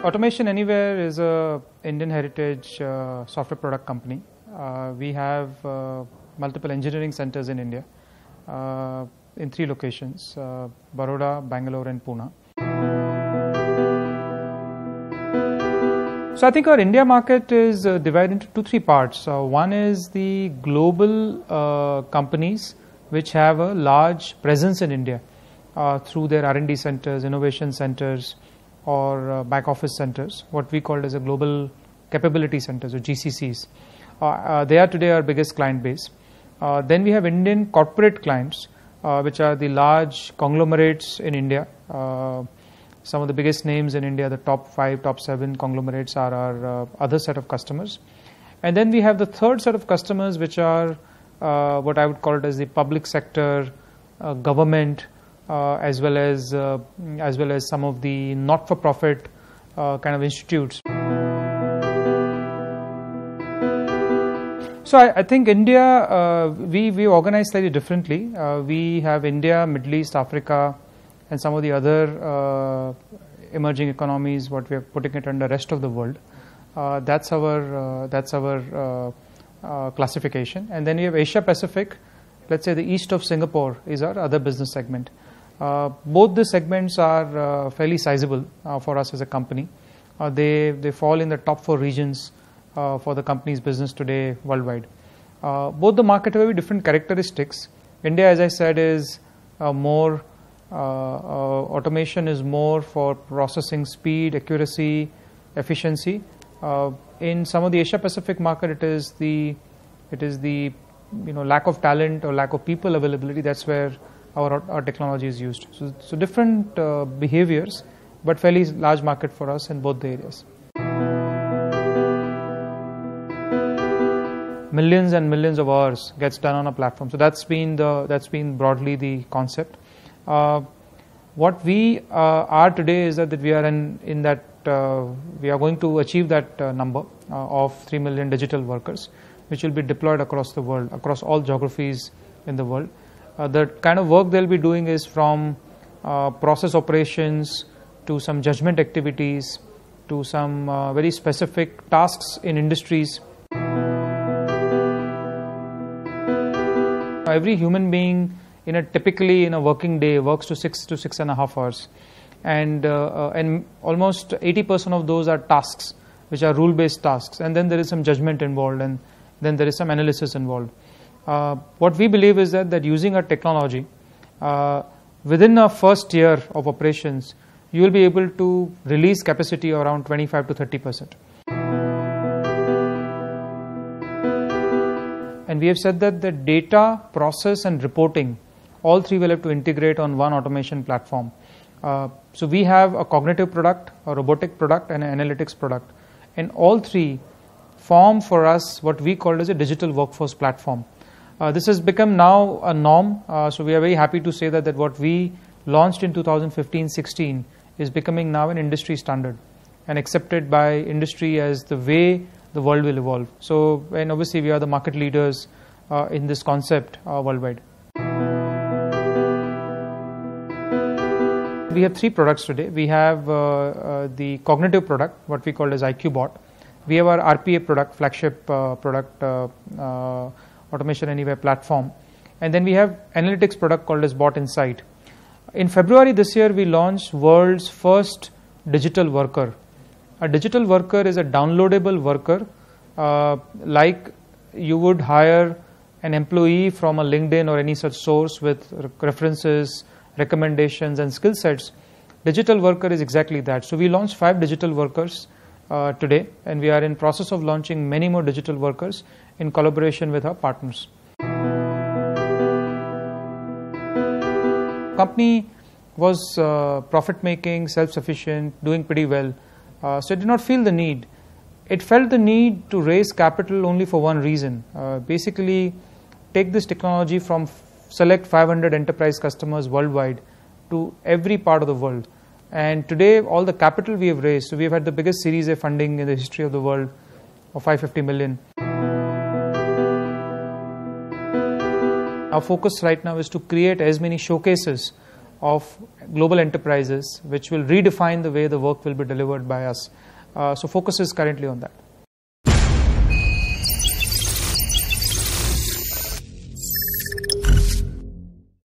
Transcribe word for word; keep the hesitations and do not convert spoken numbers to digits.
Automation Anywhere is a Indian heritage uh, software product company. Uh, we have uh, multiple engineering centers in India uh, in three locations, uh, Baroda, Bangalore and Pune. So I think our India market is uh, divided into two, three parts. Uh, one is the global uh, companies which have a large presence in India uh, through their R and D centers, innovation centers, or uh, back office centers, what we call as a global capability centers or G C Cs. Uh, uh, they are today our biggest client base. Uh, then we have Indian corporate clients, uh, which are the large conglomerates in India. Uh, some of the biggest names in India, the top five, top seven conglomerates are our uh, other set of customers. And then we have the third set of customers, which are uh, what I would call it as the public sector, uh, government, Uh, as well as uh, as well as some of the not-for-profit uh, kind of institutes. So I, I think India, uh, we we organize slightly differently. Uh, we have India, Middle East, Africa, and some of the other uh, emerging economies. What we are putting it under rest of the world. Uh, that's our uh, that's our uh, uh, classification. And then we have Asia Pacific. Let's say the east of Singapore is our other business segment. Uh, both the segments are uh, fairly sizable uh, for us as a company. Uh, they, they fall in the top four regions uh, for the company's business today worldwide. Uh, both the market have very different characteristics. India, as I said, is uh, more, uh, uh, automation is more for processing speed, accuracy, efficiency. Uh, in some of the Asia Pacific market, it is the, it is the you know, lack of talent or lack of people availability. That's where Our, our technology is used. So, so different uh, behaviors, but fairly large market for us in both the areas. Millions and millions of hours gets done on a platform. So that's been the that's been broadly the concept. Uh, what we uh, are today is that, that we are in in that uh, we are going to achieve that uh, number uh, of three million digital workers, which will be deployed across the world, across all geographies in the world. Uh, the kind of work they'll be doing is from uh, process operations to some judgment activities to some uh, very specific tasks in industries. Every human being in a typically in a working day works to six to six and a half hours, and uh, uh, and almost eighty percent of those are tasks, which are rule-based tasks, and then there is some judgment involved, and then there is some analysis involved. Uh, what we believe is that, that using our technology, uh, within a first year of operations, you will be able to release capacity around twenty-five to thirty percent. And we have said that the data, process and reporting, all three will have to integrate on one automation platform. Uh, so we have a cognitive product, a robotic product and an analytics product. And all three form for us what we call as a digital workforce platform. Uh, this has become now a norm, uh, so we are very happy to say that, that what we launched in two thousand fifteen sixteen is becoming now an industry standard and accepted by industry as the way the world will evolve. So, and obviously we are the market leaders uh, in this concept uh, worldwide. We have three products today. We have uh, uh, the cognitive product, what we call as I Q Bot. We have our R P A product, flagship uh, product, uh, uh, Automation Anywhere platform, and then we have analytics product called as Bot Insight. In February this year, we launched world's first digital worker. A digital worker is a downloadable worker, uh, like you would hire an employee from a LinkedIn or any such source with references, recommendations, and skill sets. Digital worker is exactly that. So we launched five digital workers uh, today, and we are in process of launching many more digital workers in collaboration with our partners. Company was uh, profit making, self-sufficient, doing pretty well, uh, so it did not feel the need. It felt the need to raise capital only for one reason, uh, basically take this technology from select five hundred enterprise customers worldwide to every part of the world. And today all the capital we have raised, so we have had the biggest Series A funding in the history of the world of five hundred fifty million. Our focus right now is to create as many showcases of global enterprises, which will redefine the way the work will be delivered by us. Uh, so focus is currently on that.